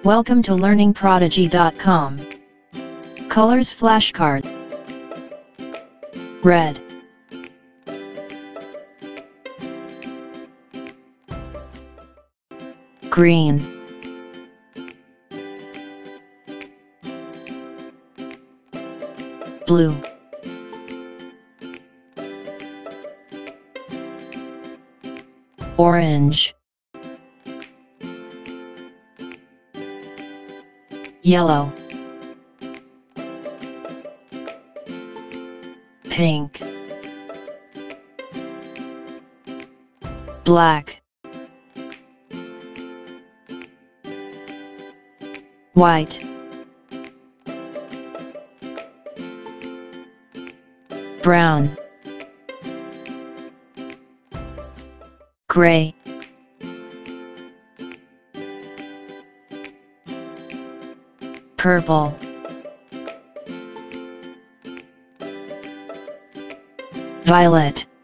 Welcome to learningprodigy.com. Colors flashcard. Red, green, blue, orange, yellow, pink, black, white, brown, gray, purple, violet,